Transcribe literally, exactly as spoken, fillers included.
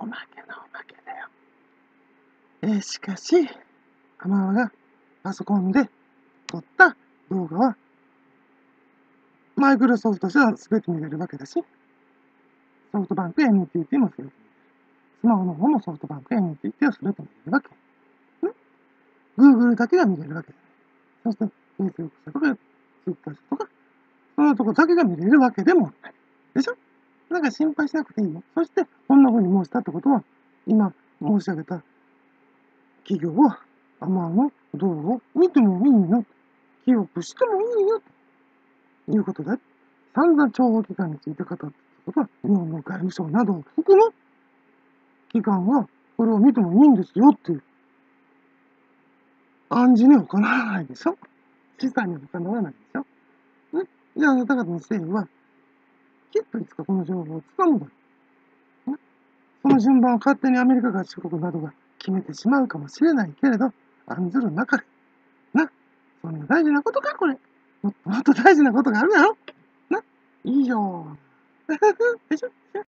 おまけのおまけだよ。えー、しかし、アマワがパソコンで撮った動画は、マイクロソフト社は全て見れるわけだし、ソフトバンク エヌティーティー も全て見れる。スマホの方もソフトバンク エヌティーティー は全て見れるわけ。ね、Google だけが見れるわけだ。そして、Facebook 社とか Twitter 社とか、そのとこだけが見れるわけでもない。でしょ？なんか心配しなくていいよ。そして、こんな風に申したってことは、今申し上げた企業は、アマの動画を見てもいいよ。記憶してもいいよ。ということで、散々諜報機関について語ったことは、日本の外務省などを含む機関は、これを見てもいいんですよっていう、暗示にはかなわないでしょ？示唆にはかなわないでしょ？ね？じゃあ、あなた方の政府は、きっといつかこの情報を掴むだろう。ね？その順番を勝手にアメリカ合衆国などが決めてしまうかもしれないけれど、案ずる中で、な、そんな大事なことか、これ。もっともっと大事なことがあるだろ？な、いいよ。でしょ？